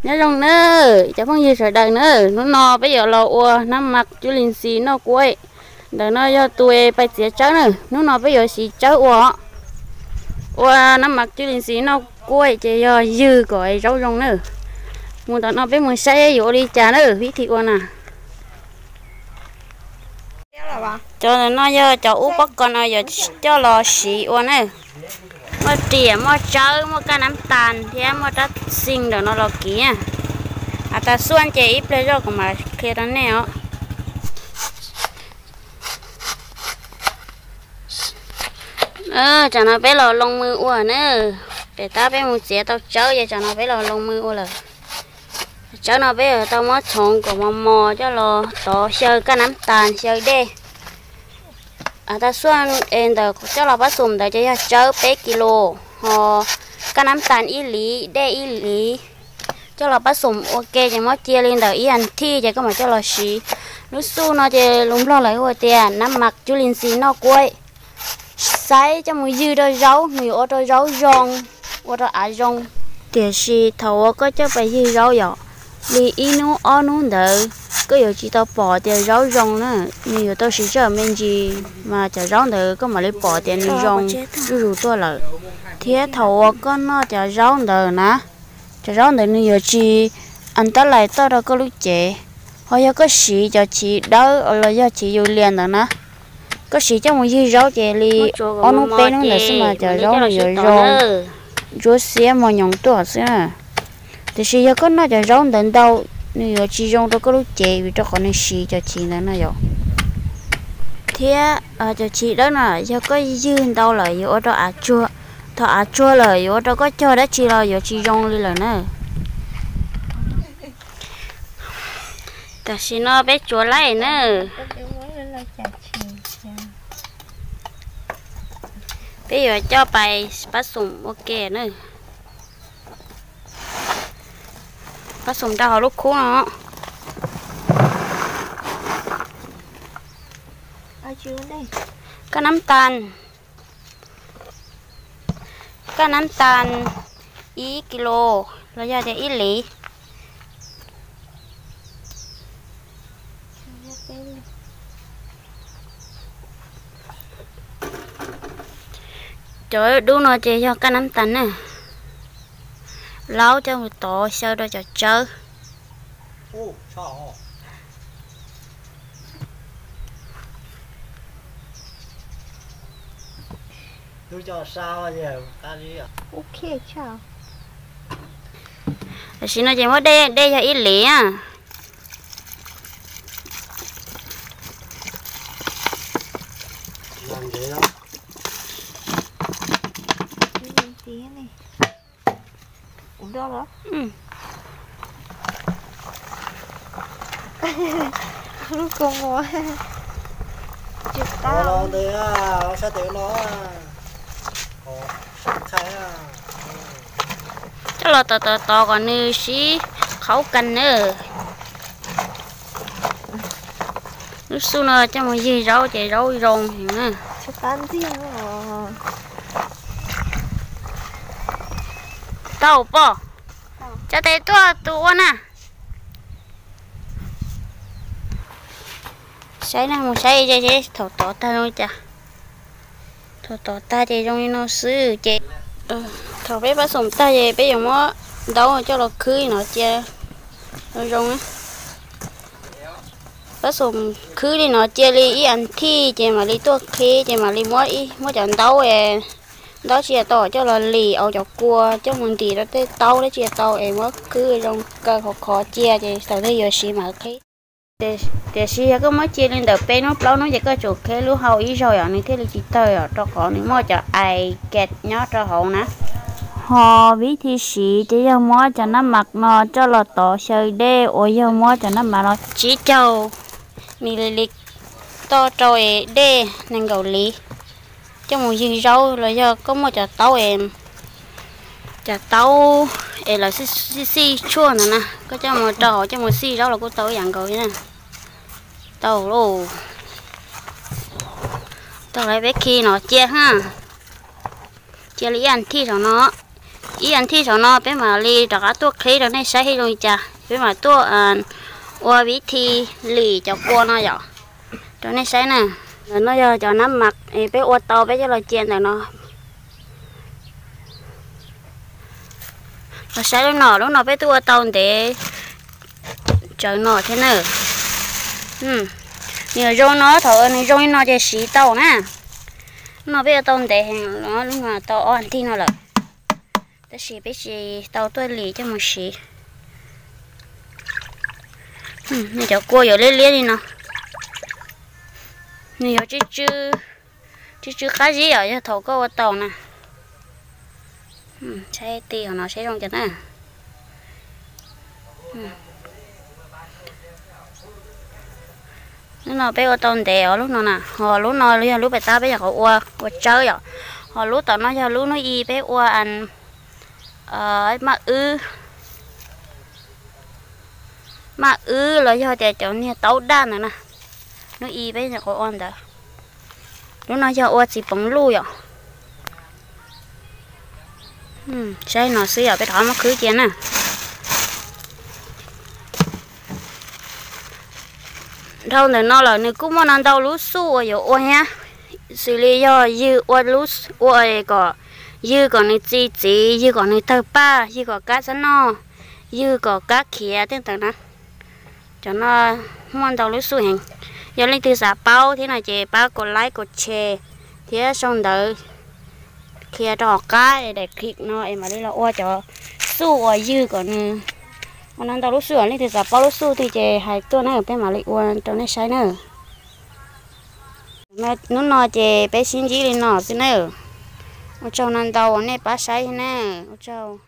nhớ rong nữa cháu phong như sợ đời nữa nó no bây giờ là ua nó mặc chú linh xì nó quay đời nó do tôi phải xịt cháu nữa nó no bây giờ xịt cháu ua nó mặc chú linh xì nó quay chỉ do dư gọi rau rong nữa muốn tao nó biết muốn say vô đi trà nữa ví thị ua nè cho nó do cho úp bắt con nó giờ cho lò xì ua nữa mua tỉa mua trâu mua cá nắm tàn thì em mua đất xinh rồi nó lò kia à ta xuân chỉ ít lấy rồi mà kia đó nè cho nó bé lò lông mưa ua nữa để ta bé một chế tao cháu vậy cho nó bé lò lông mưa ua là cháu nó bé ở tao mất trộn của mò cho lò tổ sơ cá nắm tàn sơ đê à ta xuân em đó cho lò bắt sùm đó cho cháu bé kilo họ cá nắm tàn ý lý đê ý lý cho lò bắt sùm ok chỉ mất chia lên đầu ý ăn thi chỉ có mà cho lò xí nó su nó chỉ lúng lo lại hồi tiền nắm mặc chú linh xí nó quay sấy cho mùi dư đôi rau mùi ô đôi rau rong ô đôi á rong tiền xí thầu có cho phải dư rau vậy vì inu onu đỡ có nhiều chỉ tao bỏ tiền rau rong nữa nhiều tao chỉ cho mình gì mà chả rau đỡ có mà lấy bỏ tiền đi rong rủ tôi là thế thầu có nó chả rau đỡ nè chả rau đỡ nhiều chỉ anh ta lại tao đâu có lúc chế họ có xí cho chị đỡ là do chị yêu liền rồi nè có xí cho một dư rau chế li onu pe nó là sao mà chả rau nhiều rong rau xé mà nhộng tôi xí thì xí có nó chả rau đến đâu nếu chị rong đâu có lúc chế vì cho con này xí cho chị nữa nó rồi thế cho chị đó là do có dư đâu là ở đó chua thọ chua là ở đó có cho đó chị là giờ chị rong đi là nữa ta xí nó bé chua lại nữa bây giờ cho bài bắt sủng ok nữa bắt sủng đào lúc khô nó cá nắm tàn ý kilo là do để ít lý trời ơi đúng rồi chị cho cá nắm tàn nè lâu cho một tổ sau đó cho chơi tôi cho sao giờ ta đi à ok chào xin nói chuyện với đây cho ít lý à làm gì đó tí này uống đâu đó lúc con ngồi chụp tao nó đi à nó sẽ tự nó khai à chắc là to còn như xí khẩu canh nữa lúc xưa nó cho mọi gì rau chạy rau rồng thì nữa chụp tan riêng rồi tao bỏ cho tay tua nè sấy nè một sấy chơi thầu tỏ ta thôi chà thầu tỏ ta chơi trong nó xứ chơi thầu bé bắt sủng ta chơi bây giờ nó đâu cho nó cưới nó chơi rồi rong á bắt sủng cưới đi nó chơi đi ăn thi chơi mà đi tua khi chơi mà đi mua chọn đâu em đó chỉ là tỏi cho là lì ở cho cua cho mình thì nó tới tàu đấy chỉ là tàu em mất cứ trong cơ khó chia thì sau đây giờ xí mà cái để xí có mới chia lên đầu pe nó lâu nó chỉ có chỗ cái lúa hậu ý rồi ở này thế là chỉ tơi ở cho họ nếu mà cho ai kẹt nhớ cho hậu nè họ ví thì xí chỉ cho mua cho nó mặc nó cho là tỏi sợi đê ôi cho mua cho nó mà nó chỉ trâu mì to trồi đê nên gầu lý cho một dư rau là do có một chả tàu em là xì chua nè có cho một trò cho một xì rau là cô tàu dạng rồi nè tàu lô tàu lại bé khi nó chia ha chia lý ăn thi rồi nó ý ăn thi cho nó bé mà li cho cá tua khí đó này sai rồi cha bé mà tua qua bí thi lì cho qua nó vậy cho này sai nè nó giờ cho nó mặc bé qua tàu bé cho là chén rồi nó sai lúc nào bé tua tàu để chờ nó thế nữa nhiều rau nó thở này rau nó để xí tàu nè nó bây giờ tàu để hàng nó lúc mà tàu ăn thì nó là ta xí bé xí tàu tôi lì cho một xí này cho cô giờ lên đi nào này giờ chứ cá gì ở cho thầu có tàu nè xe tì nó sẽ trong chân nè nó bé ở tàu để ở lúc nào nè họ lúc nào lúc bé ta bây giờ họ qua chơi rồi họ lúc tao nó cho lúc nó y bé qua ăn mà là do để cho nha tàu đan nữa nè nó y bé giờ họ ăn đó lúc nó cho qua chỉ bóng lui rồi sai nó xí ở cái thỏ nó cứ chén nè đâu này nó là nếu cũng muốn ăn đâu lúa su ở chỗ ôi ha xử lý do dư ôi lúa ôi có dư còn này chỉ dư còn này thơ ba dư có cá sắn no dư có cá khía tiếng tận đó cho nó muốn ăn đâu lúa su hình giờ lên từ xả bao thế này chị bao có lái có chè thế xong đợi khía cho cá để khịt nó em mà đây là ôi cho su ôi dư còn con ăn tao lúc xưa lên thì giả bao lúc xưa thì chị hai tuần này ở bên mà lại uống cho nó sai nữa nó nói chị bé xin gì lên nó xin nữa ở trong ăn tao này bá sai nè ở trong